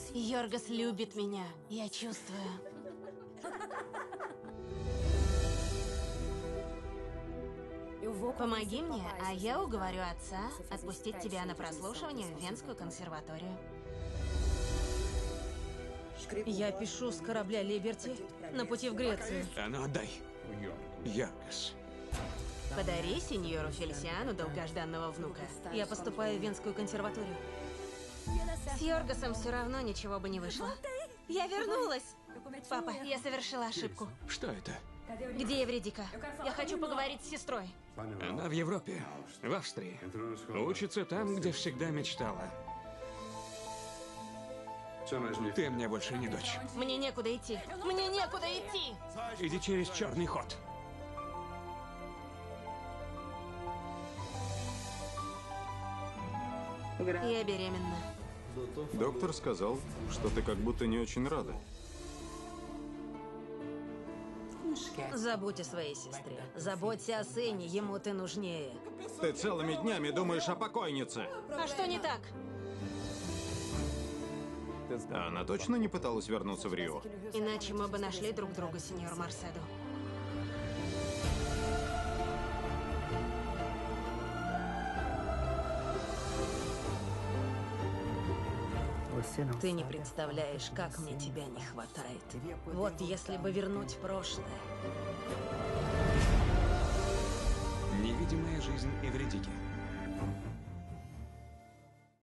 Йоргас любит меня, я чувствую. Помоги мне, а я уговорю отца отпустить тебя на прослушивание в Венскую консерваторию. Я пишу с корабля Либерти на пути в Грецию. А ну отдай. Йоргас. Подари сеньору Фелисиану долгожданного внука. Я поступаю в Венскую консерваторию. С Йоргасом все равно ничего бы не вышло. Я вернулась! Папа, я совершила ошибку. Что это? Где Евредика? Я хочу поговорить с сестрой. Она в Европе, в Австрии. Учится там, где всегда мечтала. Ты мне больше не дочь. Мне некуда идти. Мне некуда идти! Иди через черный ход. Я беременна. Доктор сказал, что ты как будто не очень рада. Забудь о своей сестре. Заботься о сыне, ему ты нужнее. Ты целыми днями думаешь о покойнице. А что не так? А она точно не пыталась вернуться в Рио? Иначе мы бы нашли друг друга, сеньор Марседо. Ты не представляешь, как мне тебя не хватает. Вот если бы вернуть прошлое. Невидимая жизнь Эвредики.